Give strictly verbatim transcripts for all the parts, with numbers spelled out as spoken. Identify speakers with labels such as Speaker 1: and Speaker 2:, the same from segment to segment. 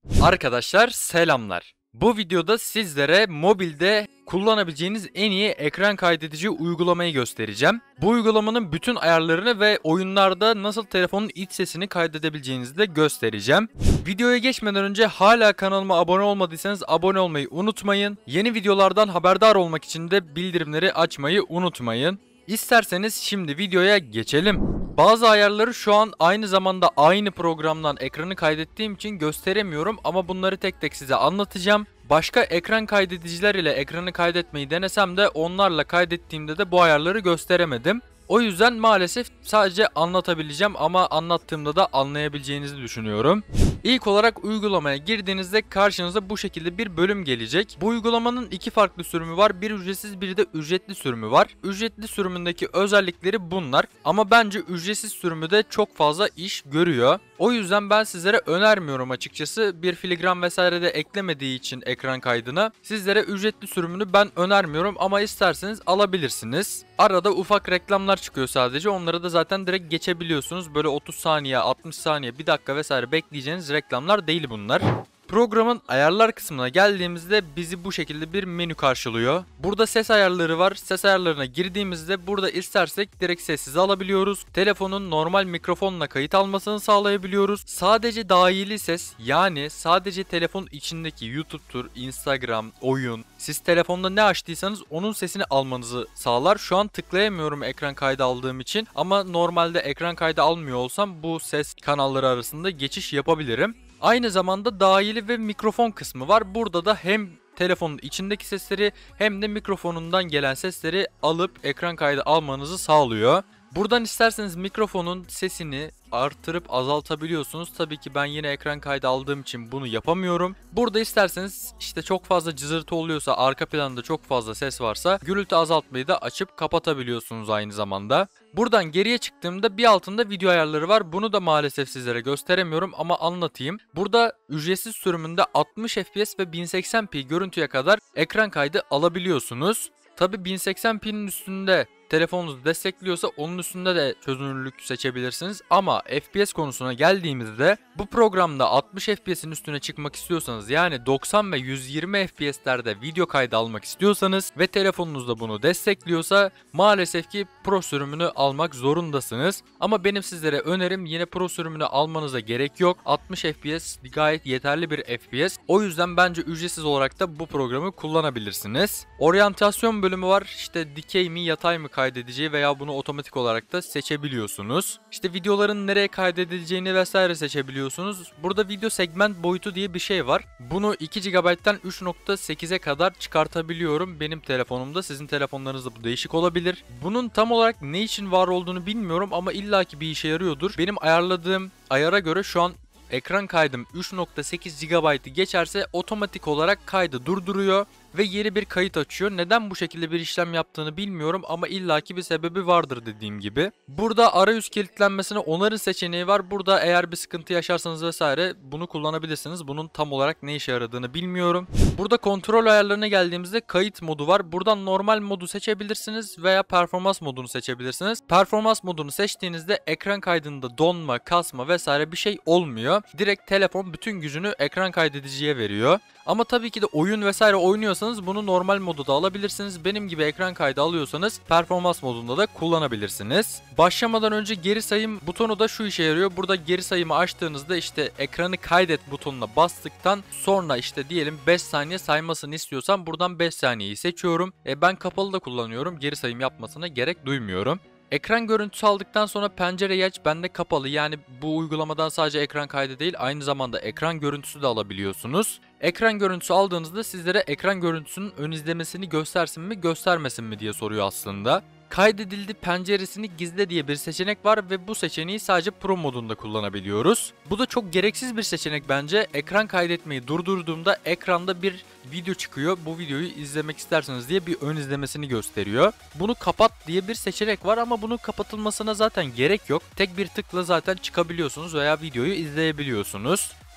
Speaker 1: Arkadaşlar selamlar. Bu videoda sizlere mobilde kullanabileceğiniz en iyi ekran kaydedici uygulamayı göstereceğim. Bu uygulamanın bütün ayarlarını ve oyunlarda nasıl telefonun iç sesini kaydedebileceğinizi de göstereceğim. Videoya geçmeden önce hala kanalıma abone olmadıysanız abone olmayı unutmayın. Yeni videolardan haberdar olmak için de bildirimleri açmayı unutmayın. İsterseniz şimdi videoya geçelim. Bazı ayarları şu an aynı zamanda aynı programdan ekranı kaydettiğim için gösteremiyorum ama bunları tek tek size anlatacağım. Başka ekran kaydediciler ile ekranı kaydetmeyi denesem de onlarla kaydettiğimde de bu ayarları gösteremedim. O yüzden maalesef sadece anlatabileceğim ama anlattığımda da anlayabileceğinizi düşünüyorum. İlk olarak uygulamaya girdiğinizde karşınıza bu şekilde bir bölüm gelecek. Bu uygulamanın iki farklı sürümü var. Bir ücretsiz, bir de ücretli sürümü var. Ücretli sürümündeki özellikleri bunlar. Ama bence ücretsiz sürümü de çok fazla iş görüyor. O yüzden ben sizlere önermiyorum açıkçası. Bir filigran vesaire de eklemediği için ekran kaydına sizlere ücretli sürümünü ben önermiyorum ama isterseniz alabilirsiniz. Arada ufak reklamlar çıkıyor sadece. Onları da zaten direkt geçebiliyorsunuz. Böyle otuz saniye, altmış saniye, bir dakika vesaire bekleyeceğiniz reklamlar değil bunlar. Programın ayarlar kısmına geldiğimizde bizi bu şekilde bir menü karşılıyor. Burada ses ayarları var. Ses ayarlarına girdiğimizde burada istersek direkt sessize alabiliyoruz. Telefonun normal mikrofonla kayıt almasını sağlayabiliyoruz. Sadece dahili ses, yani sadece telefon içindeki YouTube'tur, Instagram, oyun, siz telefonda ne açtıysanız onun sesini almanızı sağlar. Şu an tıklayamıyorum ekran kaydı aldığım için ama normalde ekran kaydı almıyor olsam bu ses kanalları arasında geçiş yapabilirim. Aynı zamanda dahili ve mikrofon kısmı var. Burada da hem telefonun içindeki sesleri hem de mikrofonundan gelen sesleri alıp ekran kaydı almanızı sağlıyor. Buradan isterseniz mikrofonun sesini artırıp azaltabiliyorsunuz. Tabii ki ben yine ekran kaydı aldığım için bunu yapamıyorum. Burada isterseniz işte çok fazla cızırtı oluyorsa, arka planda çok fazla ses varsa gürültü azaltmayı da açıp kapatabiliyorsunuz aynı zamanda. Buradan geriye çıktığımda bir altında video ayarları var. Bunu da maalesef sizlere gösteremiyorum ama anlatayım. Burada ücretsiz sürümünde altmış F P S ve bin seksen p görüntüye kadar ekran kaydı alabiliyorsunuz. Tabii bin seksen p'nin üstünde telefonunuz destekliyorsa onun üstünde de çözünürlük seçebilirsiniz. Ama F P S konusuna geldiğimizde bu programda altmış F P S'in üstüne çıkmak istiyorsanız, yani doksan ve yüz yirmi F P S'lerde video kaydı almak istiyorsanız ve telefonunuz da bunu destekliyorsa maalesef ki Pro sürümünü almak zorundasınız. Ama benim sizlere önerim yine Pro sürümünü almanıza gerek yok. altmış F P S gayet yeterli bir F P S. O yüzden bence ücretsiz olarak da bu programı kullanabilirsiniz. Oryantasyon bölümü var. İşte dikey mi yatay mı kaydedeceği veya bunu otomatik olarak da seçebiliyorsunuz. İşte videoların nereye kaydedileceğini vesaire seçebiliyorsunuz. Burada video segment boyutu diye bir şey var. Bunu iki gigabayttan üç nokta sekize kadar çıkartabiliyorum. Benim telefonumda, sizin telefonlarınızda bu değişik olabilir. Bunun tam olarak ne için var olduğunu bilmiyorum ama illaki bir işe yarıyordur. Benim ayarladığım ayara göre şu an ekran kaydım üç nokta sekiz gigabaytı geçerse otomatik olarak kaydı durduruyor ve yeni bir kayıt açıyor. Neden bu şekilde bir işlem yaptığını bilmiyorum ama illaki bir sebebi vardır dediğim gibi. Burada arayüz kilitlenmesine onarın seçeneği var. Burada eğer bir sıkıntı yaşarsanız vesaire bunu kullanabilirsiniz. Bunun tam olarak ne işe yaradığını bilmiyorum. Burada kontrol ayarlarına geldiğimizde kayıt modu var. Buradan normal modu seçebilirsiniz veya performans modunu seçebilirsiniz. Performans modunu seçtiğinizde ekran kaydında donma, kasma vesaire bir şey olmuyor. Direkt telefon bütün gücünü ekran kaydediciye veriyor. Ama tabii ki de oyun vesaire oynuyorsanız bunu normal modu da alabilirsiniz. Benim gibi ekran kaydı alıyorsanız performans modunda da kullanabilirsiniz. Başlamadan önce geri sayım butonu da şu işe yarıyor. Burada geri sayımı açtığınızda işte ekranı kaydet butonuna bastıktan sonra işte diyelim beş saniye saymasını istiyorsam buradan beş saniyeyi seçiyorum. E ben kapalı da kullanıyorum. Geri sayım yapmasına gerek duymuyorum. Ekran görüntüsü aldıktan sonra pencereyi aç, bende kapalı, yani bu uygulamadan sadece ekran kaydı değil aynı zamanda ekran görüntüsü de alabiliyorsunuz. Ekran görüntüsü aldığınızda sizlere ekran görüntüsünün ön izlemesini göstersin mi göstermesin mi diye soruyor aslında. Kaydedildi penceresini gizle diye bir seçenek var ve bu seçeneği sadece Pro modunda kullanabiliyoruz. Bu da çok gereksiz bir seçenek bence. Ekran kaydetmeyi durdurduğumda ekranda bir video çıkıyor. Bu videoyu izlemek isterseniz diye bir ön izlemesini gösteriyor. Bunu kapat diye bir seçenek var ama bunun kapatılmasına zaten gerek yok. Tek bir tıkla zaten çıkabiliyorsunuz veya videoyu izleyebiliyorsunuz.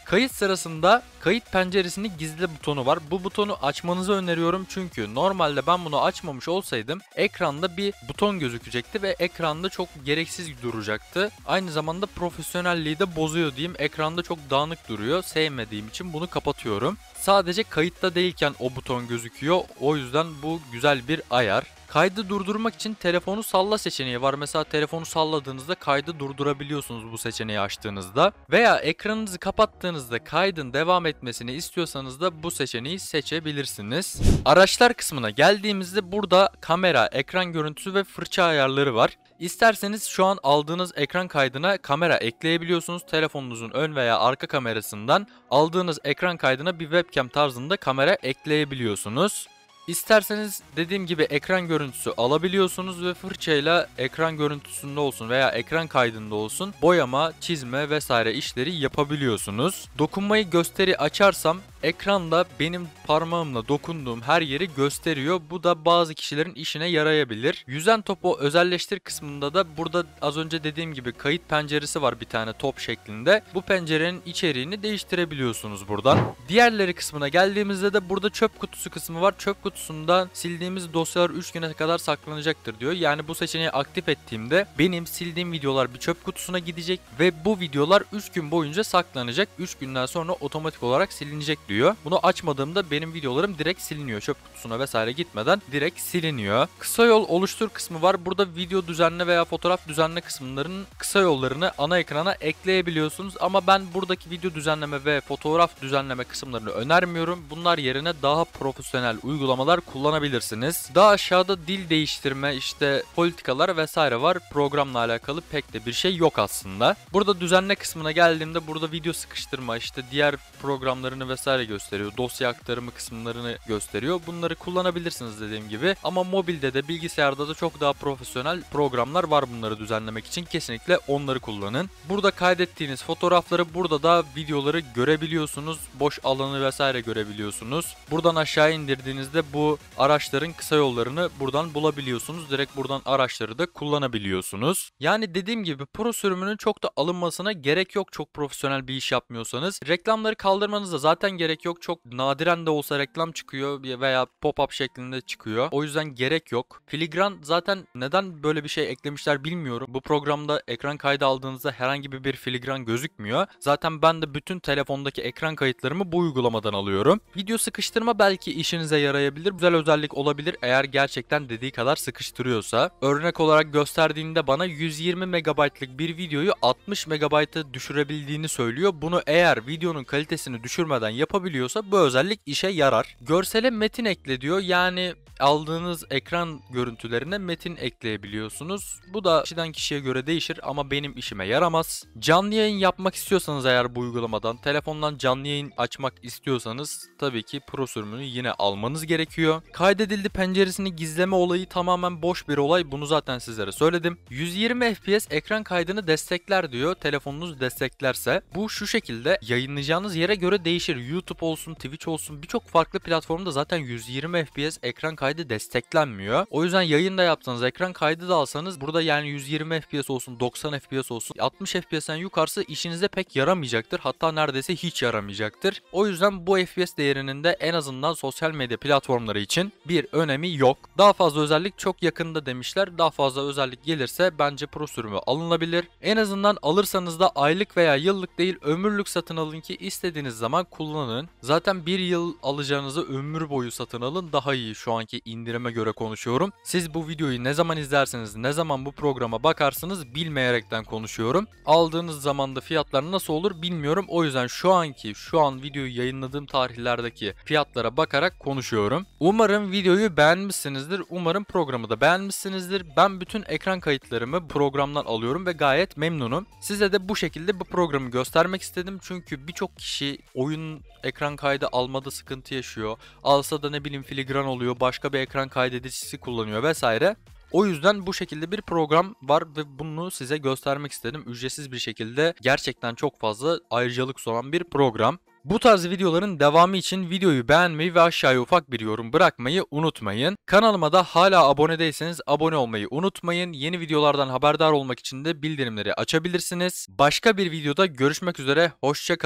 Speaker 1: Kayıt sırasında kayıt penceresini gizle butonu var. Bu butonu açmanızı öneriyorum çünkü normalde ben bunu açmamış olsaydım ekranda bir buton gözükecekti ve ekranda çok gereksiz duracaktı. Aynı zamanda profesyonelliği de bozuyor diyeyim. Ekranda çok dağınık duruyor. Sevmediğim için bunu kapatıyorum. Sadece kayıtta değilken o buton gözüküyor. O yüzden bu güzel bir ayar. Kaydı durdurmak için telefonu salla seçeneği var. Mesela telefonu salladığınızda kaydı durdurabiliyorsunuz bu seçeneği açtığınızda. Veya ekranınızı kapattığınızda kaydın devam etmesini istiyorsanız da bu seçeneği seçebilirsiniz. Araçlar kısmına geldiğimizde burada kamera, ekran görüntüsü ve fırça ayarları var. İsterseniz şu an aldığınız ekran kaydına kamera ekleyebiliyorsunuz. Telefonunuzun ön veya arka kamerasından aldığınız ekran kaydına bir webcam tarzında kamera ekleyebiliyorsunuz. İsterseniz dediğim gibi ekran görüntüsü alabiliyorsunuz ve fırçayla ekran görüntüsünde olsun veya ekran kaydında olsun boyama, çizme vesaire işleri yapabiliyorsunuz. Dokunmayı gösteri açarsam ekranda benim parmağımla dokunduğum her yeri gösteriyor. Bu da bazı kişilerin işine yarayabilir. Yüzen topu özelleştir kısmında da burada az önce dediğim gibi kayıt penceresi var bir tane top şeklinde. Bu pencerenin içeriğini değiştirebiliyorsunuz buradan. Diğerleri kısmına geldiğimizde de burada çöp kutusu kısmı var. Çöp kutusundan sildiğimiz dosyalar üç güne kadar saklanacaktır diyor. Yani bu seçeneği aktif ettiğimde benim sildiğim videolar bir çöp kutusuna gidecek ve bu videolar üç gün boyunca saklanacak. üç günden sonra otomatik olarak silinecek diyor. Bunu açmadığımda benim videolarım direkt siliniyor. Çöp kutusuna vesaire gitmeden direkt siliniyor. Kısa yol oluştur kısmı var. Burada video düzenle veya fotoğraf düzenle kısımlarının kısa yollarını ana ekrana ekleyebiliyorsunuz. Ama ben buradaki video düzenleme ve fotoğraf düzenleme kısımlarını önermiyorum. Bunlar yerine daha profesyonel uygulamalar kullanabilirsiniz. Daha aşağıda dil değiştirme, işte politikalar vesaire var. Programla alakalı pek de bir şey yok aslında. Burada düzenle kısmına geldiğimde burada video sıkıştırma, işte diğer programlarını vesaire gösteriyor. Dosya aktarımı kısımlarını gösteriyor. Bunları kullanabilirsiniz dediğim gibi. Ama mobilde de bilgisayarda da çok daha profesyonel programlar var bunları düzenlemek için. Kesinlikle onları kullanın. Burada kaydettiğiniz fotoğrafları, burada da videoları görebiliyorsunuz. Boş alanı vesaire görebiliyorsunuz. Buradan aşağı indirdiğinizde bu araçların kısa yollarını buradan bulabiliyorsunuz. Direkt buradan araçları da kullanabiliyorsunuz. Yani dediğim gibi pro sürümünün çok da alınmasına gerek yok çok profesyonel bir iş yapmıyorsanız. Reklamları kaldırmanıza zaten gerek yok. Çok nadiren de olsa reklam çıkıyor veya pop-up şeklinde çıkıyor. O yüzden gerek yok. Filigran zaten neden böyle bir şey eklemişler bilmiyorum. Bu programda ekran kaydı aldığınızda herhangi bir filigran gözükmüyor. Zaten ben de bütün telefondaki ekran kayıtlarımı bu uygulamadan alıyorum. Video sıkıştırma belki işinize yarayabilir. Güzel özellik olabilir eğer gerçekten dediği kadar sıkıştırıyorsa. Örnek olarak gösterdiğinde bana yüz yirmi megabaytlık bir videoyu altmış megabayta düşürebildiğini söylüyor. Bunu eğer videonun kalitesini düşürmeden yapabiliyorsa bu özellik işe yarar. Görsele metin ekle diyor. Yani aldığınız ekran görüntülerine metin ekleyebiliyorsunuz. Bu da kişiden kişiye göre değişir ama benim işime yaramaz. Canlı yayın yapmak istiyorsanız eğer bu uygulamadan, telefondan canlı yayın açmak istiyorsanız tabii ki pro sürümünü yine almanız gerekiyor. Kaydedildi penceresini gizleme olayı tamamen boş bir olay. Bunu zaten sizlere söyledim. yüz yirmi F P S ekran kaydını destekler diyor. Telefonunuz desteklerse. Bu şu şekilde yayınlayacağınız yere göre değişir. YouTube olsun, Twitch olsun birçok farklı platformda zaten yüz yirmi F P S ekran kaydı desteklenmiyor. O yüzden yayında yapsanız, ekran kaydı da alsanız burada yani yüz yirmi F P S olsun, doksan F P S olsun, altmış F P S'ten yukarısı işinize pek yaramayacaktır. Hatta neredeyse hiç yaramayacaktır. O yüzden bu F P S değerinin de en azından sosyal medya platformları için bir önemi yok. Daha fazla özellik çok yakında demişler. Daha fazla özellik gelirse bence pro sürümü alınabilir. En azından alırsanız da aylık veya yıllık değil ömürlük satın alın ki istediğiniz zaman kullanın. Zaten bir yıl alacağınızı ömür boyu satın alın daha iyi, şu anki indirime göre konuşuyorum. Siz bu videoyu ne zaman izlerseniz, ne zaman bu programa bakarsınız bilmeyerekten konuşuyorum. Aldığınız zaman da fiyatlar nasıl olur bilmiyorum. O yüzden şu anki, şu an videoyu yayınladığım tarihlerdeki fiyatlara bakarak konuşuyorum. Umarım videoyu beğenmişsinizdir. Umarım programı da beğenmişsinizdir. Ben bütün ekran kayıtlarımı programdan alıyorum ve gayet memnunum. Size de bu şekilde bu programı göstermek istedim. Çünkü birçok kişi oyun ekran kaydı almada sıkıntı yaşıyor. Alsa da ne bileyim filigran oluyor, başka bir ekran kaydedicisi kullanıyor vesaire. O yüzden bu şekilde bir program var ve bunu size göstermek istedim. Ücretsiz bir şekilde gerçekten çok fazla ayrıcalık sunan bir program. Bu tarz videoların devamı için videoyu beğenmeyi ve aşağıya ufak bir yorum bırakmayı unutmayın. Kanalıma da hala abone değilseniz abone olmayı unutmayın. Yeni videolardan haberdar olmak için de bildirimleri açabilirsiniz. Başka bir videoda görüşmek üzere. Hoşça kalın.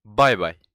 Speaker 1: Bay bay.